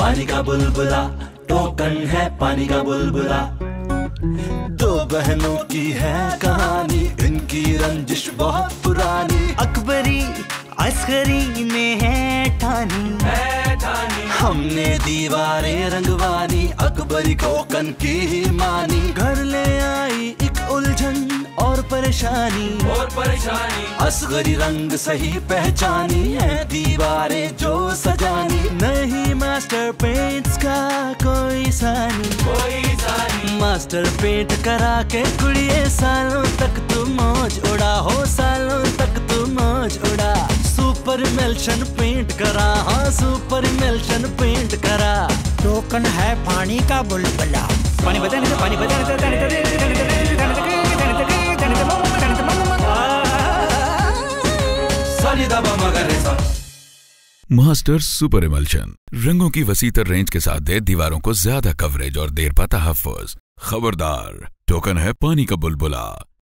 पानी का बुलबुला, टोकन है पानी का बुलबुला। दो बहनों की है कहानी, इनकी रंजिश बहुत पुरानी। अकबरी अस्करी ने है ठानी, हमने दीवारें रंगवानी, अकबरी टोकन की ही मानी। घर ले आई एक उलझन और परेशानी, असगरी रंग सही पहचानी है, दीवारें जो सजानी। नहीं मास्टर पेंट्स का कोई सानी, मास्टर पेंट करा के कुड़िए सालों तक तू मौज उड़ा हो, सालों तक तू मौज उड़ा। सुपर इमल्शन पेंट करा, हाँ सुपर इमल्शन पेंट करा। टोकन है पानी का बुलबुला। पानी बचाने से, पानी बचाने से, मास्टर सुपर इमल्शन रंगों की वसीतर रेंज के साथ दे दीवारों को ज्यादा कवरेज और देर पा तहफ्फुज़। खबरदार, टोकन है पानी का बुलबुला।